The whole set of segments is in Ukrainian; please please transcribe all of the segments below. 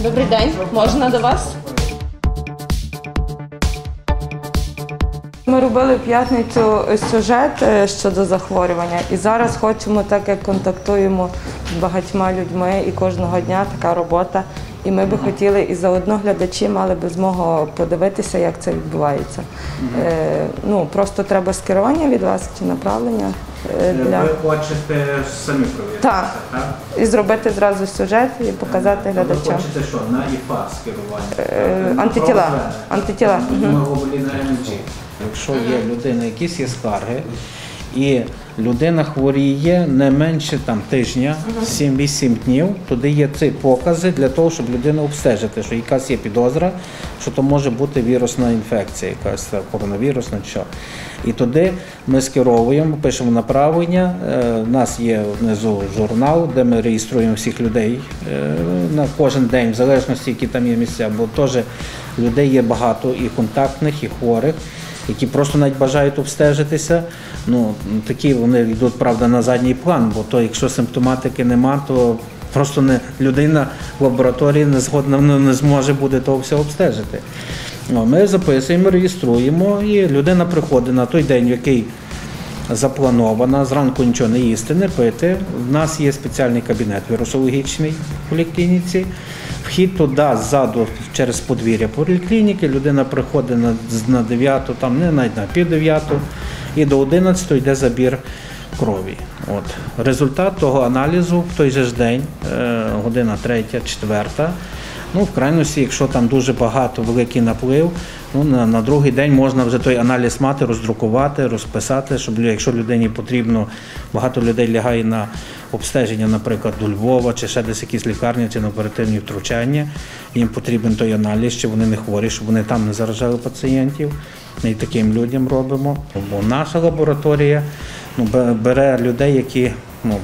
Добрий день, можна до вас? Ми робили в п'ятницю сюжет щодо захворювання і зараз хочемо, так як контактуємо з багатьма людьми і кожного дня така робота. І ми би хотіли, і заодно глядачі мали би змогу подивитися, як це відбувається. Просто треба скерування від вас чи направлення. Ви хочете самі провірити? Так. І зробити зразу сюжет і показати глядачам. Ви хочете що, на ІФА скерування? Антитіла. Гемоглобулін МГ. Якщо є людина, якісь є скарги, і людина хворіє не менше тижня, 7-8 днів, тоді є ці покази для того, щоб людину обстежити, що якась є підозра, що то може бути вірусна інфекція, якась коронавірусна, що. І тоді ми скеровуємо, пишемо направлення, у нас є внизу журнал, де ми реєструємо всіх людей на кожен день, в залежності, які там є місця, бо теж людей є багато і контактних, і хворих, які просто навіть бажають обстежитися. Такі вони йдуть, правда, на задній план, бо то, якщо симптоматики нема, то просто людина в лабораторії не зможе буде того всього обстежити. Ми записуємо, реєструємо, і людина приходить на той день, який заплановано, зранку нічого не їсти, не пити. У нас є спеціальний кабінет вірусологічний в поліклініці. Вхід туди, ззаду, через подвір'я поліклініки, людина приходить на 9, навіть на пів 9, і до 11 йде забір крові. Результат того аналізу в той же ж день, година 3, 4. В крайності, якщо там дуже багато, великий наплив, на другий день можна вже той аналіз мати, роздрукувати, розписати, щоб якщо людині потрібно, багато людей лягає на обстеження, наприклад, до Львова, чи ще десь якісь лікарні, чи на оперативні втручання, їм потрібен той аналіз, чи вони не хворі, щоб вони там не заражали пацієнтів. Ми і таким людям робимо. Бо наша лабораторія бере людей, які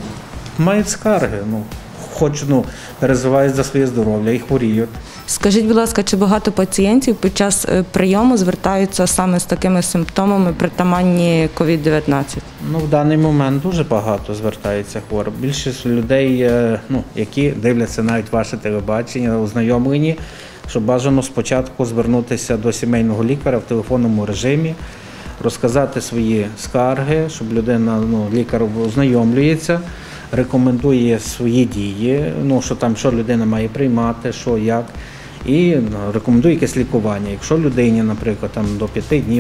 мають скарги, переживають за своє здоров'я і хворіють. Скажіть, будь ласка, чи багато пацієнтів під час прийому звертаються саме з такими симптомами притаманні COVID-19? В даний момент дуже багато звертаються хворих. Більшість людей, які дивляться навіть ваше телебачення, ознайомлені, що бажано спочатку звернутися до сімейного лікаря в телефонному режимі, розказати свої скарги, щоб людина, лікар ознайомлюється, рекомендує свої дії, що людина має приймати, що, як, і рекомендує якесь лікування. Якщо людині, наприклад, до 5 днів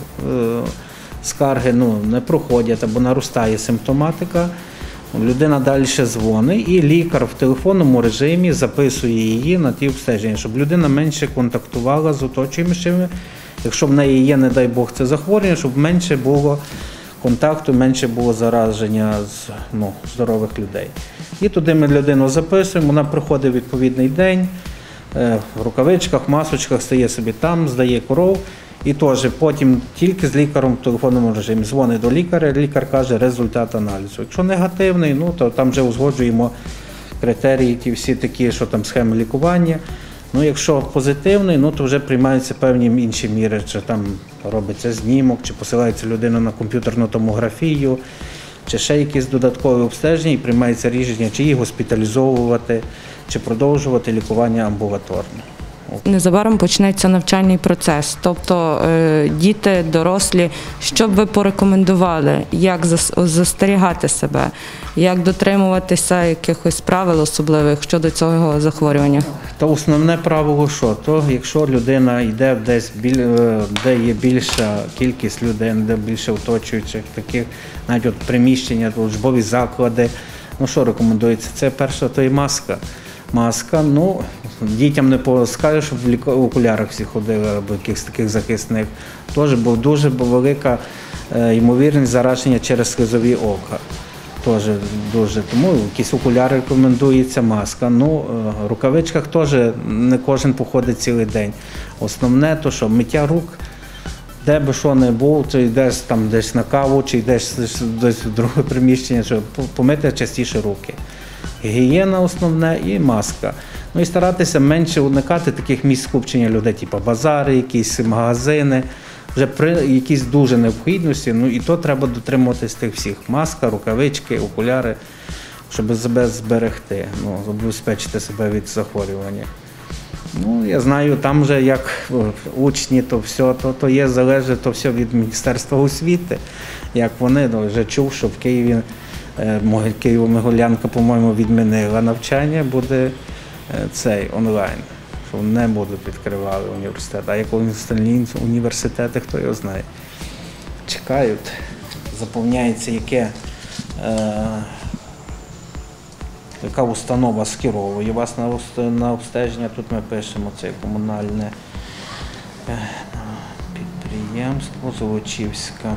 скарги не проходять або наростає симптоматика, людина далі дзвонить, і лікар в телефонному режимі записує її на ті обстеження, щоб людина менше контактувала з оточуючими, якщо в неї є, не дай Бог, це захворювання, щоб менше було контакту, менше було зараження здорових людей. І туди ми людину записуємо, вона приходить в відповідний день, в рукавичках, масочках, стає собі там, здає кров, і теж потім тільки з лікарем в телефонному режимі дзвонить до лікаря, лікар каже результат аналізу. Якщо негативний, то там вже узгоджуємо критерії, ті всі такі, що там схеми лікування. Якщо позитивний, то вже приймаються певні інші міри, чи там робиться знімок, чи посилається людина на комп'ютерну томографію, чи ще якісь додаткові обстеження, і приймається рішення, чи її госпіталізовувати, чи продовжувати лікування амбулаторно. Незабаром почнеться навчальний процес, тобто діти, дорослі, що б ви порекомендували, як застерігати себе, як дотримуватися якихось правил особливих щодо цього захворювання? То основне правило що? То якщо людина йде десь, де є більша кількість людей, де більше оточуючих таких, навіть приміщення, службові заклади, що рекомендується? Це перше, то і маска. Маска, дітям не скажеш, щоб в окулярах всі ходили, або якихось таких захисних. Теж була дуже велика ймовірність зараження через слизові ока. Теж дуже. Тому якісь окуляри рекомендується, маска. В рукавичках теж не кожен походить цілий день. Основне, то що миття рук, де би що не було, чи йдеш там десь на каву, чи йдеш десь в друге приміщення, щоб помити частіше руки. Гігієна основне і маска. І старатися менше уникати таких місць скупчення людей, типу базари, якісь магазини, вже при якійсь дуже необхідності, і то треба дотримуватись тих всіх. Маска, рукавички, окуляри, щоб себе зберегти, забезпечити себе від захворювання. Ну, я знаю, там вже як учні, то все, то є, залежить то все від Міністерства освіти. Як вони, вже чув, що в Києві, Києво-Могилянка, по-моєму, відмінила навчання, буде цей онлайн, що не будуть відкривали університет. А як остальні університети, хто його знає. Чекають, заповняється яка установа скеровує вас на обстеження. Тут ми пишемо це комунальне підприємство Золочівська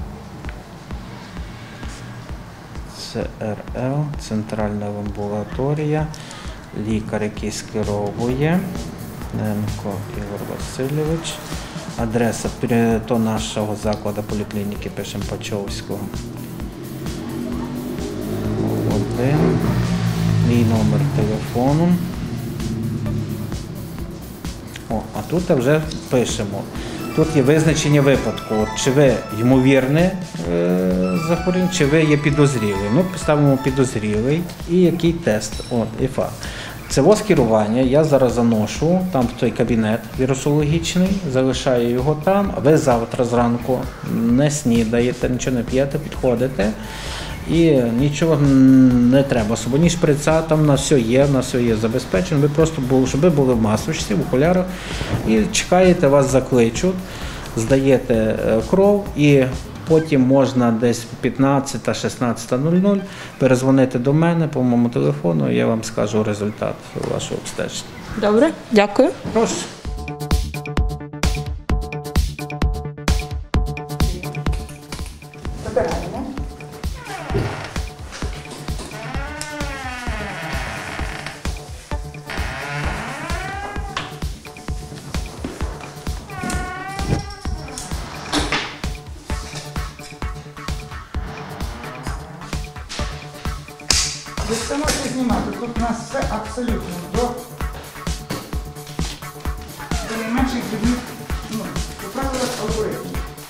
ЦРЛ, центральна амбулаторія, лікар, який скеровує, Немко Ігор Васильович. Адреса до нашого закладу поліклініки пишемо Пачовського. 1. Мій номер телефону. А тут вже пишемо. Тут є визначення випадку. Чи ви ймовірне захворювання, чи ви є підозрілий. Ну, поставимо підозрілий і який тест. ІФА. Це скерування я зараз заношу там в той кабінет вірусологічний, залишаю його там, а ви завтра зранку не снідаєте, нічого не п'єте, підходите і нічого не треба. Ні шприца, там на все є забезпечено. Ви просто щоб ви були в масочці, в окулярах і чекаєте, вас закличуть, здаєте кров і потім можна десь 15-16:00 перезвонити до мене по моєму телефону, і я вам скажу результат вашого обстеження. Добре, дякую. Прошу. Ви все можете знімати, тут у нас все абсолютно до найменших дрібних, до правила алгоритмів.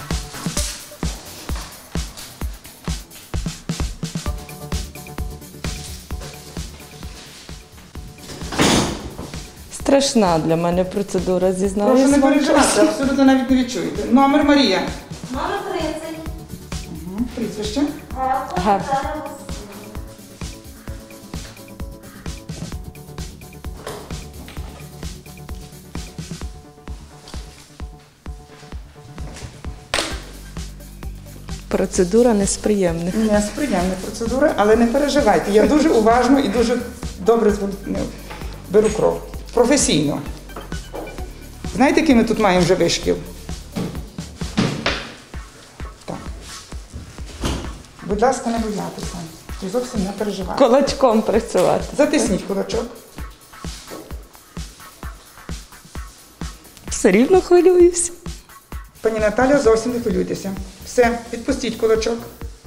Страшна для мене процедура, зізнаюся. Прошу не переживати, абсолютно навіть не відчуєте. Номер Марія. Номер 30. Прізвище. Ага. Процедура не з приємних. Не з приємна процедура, але не переживайте. Я дуже уважно і дуже добре беру кров. Професійно. Знаєте, який ми тут маємо вже вишкіл? Так. Будь ласка, не боятися. І зовсім не переживайте. Кулачком працювати. Затисніть кулачок. Все рівно хвилююся. Пані Наталя, зовсім не хвилюйтеся. Все, відпустіть кулачок.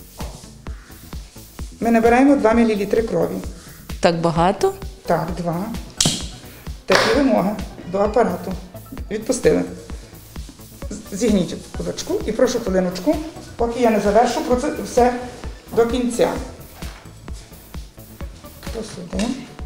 Ми набираємо 2 мл крові. Так багато? Так, 2. Такі вимоги до апарату. Відпустили. Зігніть кулачку і прошу хвилиночку, поки я не завершу все до кінця. Ось сюди.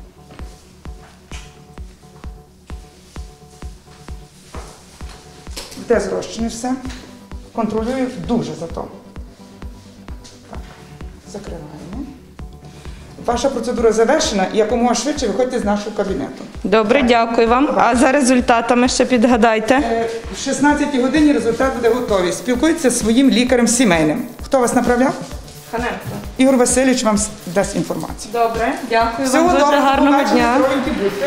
Де зрощене все. Контролюю дуже зато. Так, закриваємо. Ваша процедура завершена і якомога швидше виходьте з нашого кабінету. Добре, дякую вам. А за результатами ще підгадайте. В 16-й годині результат буде готовий. Спілкуйтеся зі своїм лікарем сімейним. Хто вас направляв? Ханенко. Ігор Васильович вам дасть інформацію. Добре, дякую Всього вам. Дуже доброго, гарного побачення, дня. здоровенькі будьте.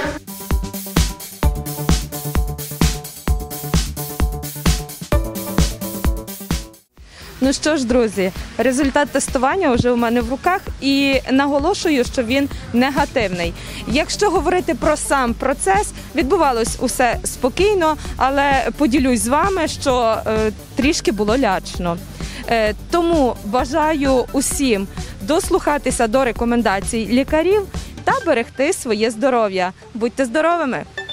Ну що ж, друзі, результат тестування вже у мене в руках і наголошую, що він негативний. Якщо говорити про сам процес, відбувалось усе спокійно, але поділюсь з вами, що трішки було лячно. Тому бажаю усім дослухатися до рекомендацій лікарів та берегти своє здоров'я. Будьте здоровими!